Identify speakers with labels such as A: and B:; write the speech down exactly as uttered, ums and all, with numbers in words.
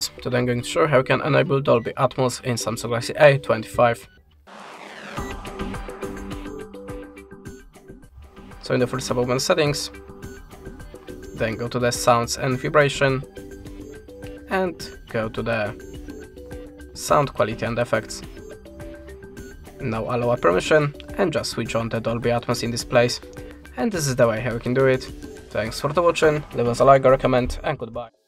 A: Today I'm going to show you how you can enable Dolby Atmos in Samsung Galaxy A twenty-five. So in the first step, open settings, then go to the sounds and vibration, and go to the sound quality and effects. Now allow a permission and just switch on the Dolby Atmos in this place. And this is the way how you can do it. Thanks for the watching, leave us a like or a comment, and goodbye.